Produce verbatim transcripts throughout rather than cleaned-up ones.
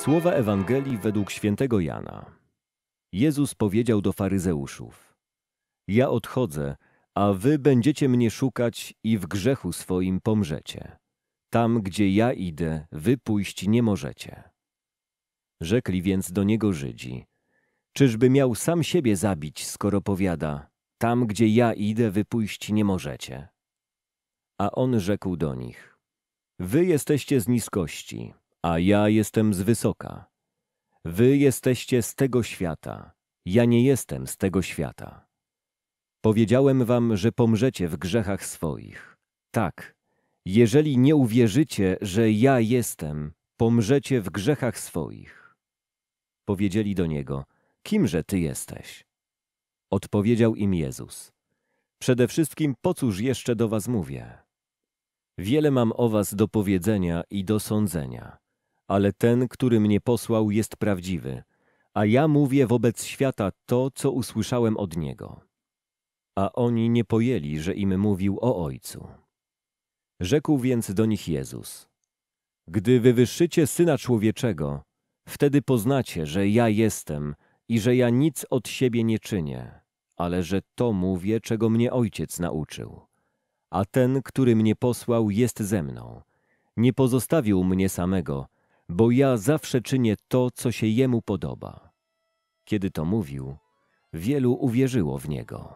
Słowa Ewangelii według świętego Jana. Jezus powiedział do faryzeuszów: Ja odchodzę, a wy będziecie mnie szukać i w grzechu swoim pomrzecie. Tam, gdzie ja idę, wy pójść nie możecie. Rzekli więc do niego Żydzi: Czyżby miał sam siebie zabić, skoro powiada: Tam, gdzie ja idę, wy pójść nie możecie? A on rzekł do nich: Wy jesteście z niskości, a ja jestem z wysoka. Wy jesteście z tego świata, ja nie jestem z tego świata. Powiedziałem wam, że pomrzecie w grzechach swoich. Tak, jeżeli nie uwierzycie, że ja jestem, pomrzecie w grzechach swoich. Powiedzieli do niego: Kimże ty jesteś? Odpowiedział im Jezus: Przede wszystkim po cóż jeszcze do was mówię? Wiele mam o was do powiedzenia i do sądzenia, ale ten, który mnie posłał, jest prawdziwy, a ja mówię wobec świata to, co usłyszałem od Niego. A oni nie pojęli, że im mówił o Ojcu. Rzekł więc do nich Jezus: Gdy wywyższycie Syna Człowieczego, wtedy poznacie, że ja jestem i że ja nic od siebie nie czynię, ale że to mówię, czego mnie Ojciec nauczył. A ten, który mnie posłał, jest ze mną. Nie pozostawił mnie samego, bo ja zawsze czynię to, co się Jemu podoba. Kiedy to mówił, wielu uwierzyło w Niego.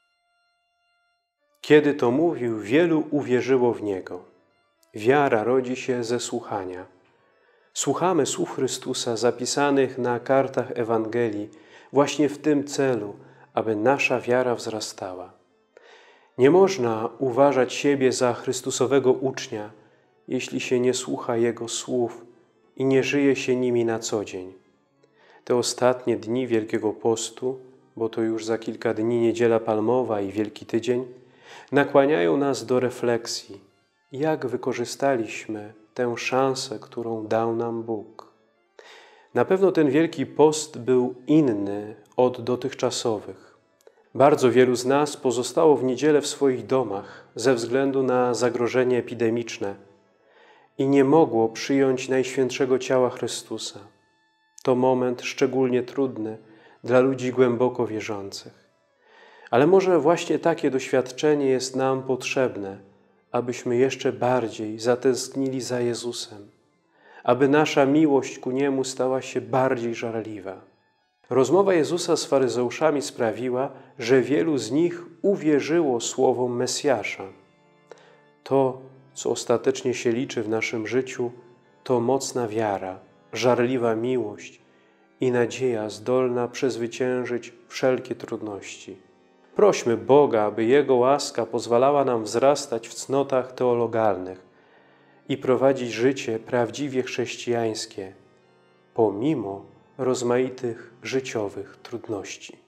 Kiedy to mówił, wielu uwierzyło w Niego. Wiara rodzi się ze słuchania. Słuchamy słów Chrystusa zapisanych na kartach Ewangelii właśnie w tym celu, aby nasza wiara wzrastała. Nie można uważać siebie za Chrystusowego ucznia, jeśli się nie słucha Jego słów i nie żyje się nimi na co dzień. Te ostatnie dni Wielkiego Postu, bo to już za kilka dni Niedziela Palmowa i Wielki Tydzień, nakłaniają nas do refleksji, jak wykorzystaliśmy tę szansę, którą dał nam Bóg. Na pewno ten Wielki Post był inny od dotychczasowych. Bardzo wielu z nas pozostało w niedzielę w swoich domach ze względu na zagrożenie epidemiczne i nie mogło przyjąć Najświętszego Ciała Chrystusa. To moment szczególnie trudny dla ludzi głęboko wierzących. Ale może właśnie takie doświadczenie jest nam potrzebne, abyśmy jeszcze bardziej zatęsknili za Jezusem, aby nasza miłość ku Niemu stała się bardziej żarliwa. Rozmowa Jezusa z faryzeuszami sprawiła, że wielu z nich uwierzyło słowom Mesjasza. To, co ostatecznie się liczy w naszym życiu, to mocna wiara, żarliwa miłość i nadzieja zdolna przezwyciężyć wszelkie trudności. Prośmy Boga, aby Jego łaska pozwalała nam wzrastać w cnotach teologalnych i prowadzić życie prawdziwie chrześcijańskie, pomimo rozmaitych życiowych trudności.